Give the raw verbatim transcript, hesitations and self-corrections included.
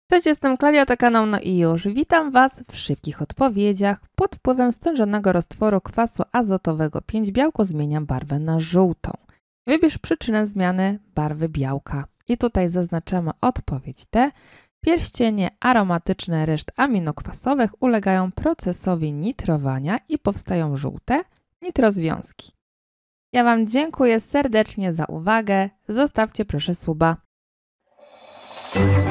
Cześć, jestem Klaudia, to kanał No i już. Witam Was w szybkich odpowiedziach. Pod wpływem stężonego roztworu kwasu azotowego pięć białko zmienia barwę na żółtą. Wybierz przyczynę zmiany barwy białka. I tutaj zaznaczamy odpowiedź D. Pierścienie aromatyczne reszt aminokwasowych ulegają procesowi nitrowania i powstają żółte nitrozwiązki. Ja Wam dziękuję serdecznie za uwagę. Zostawcie proszę suba.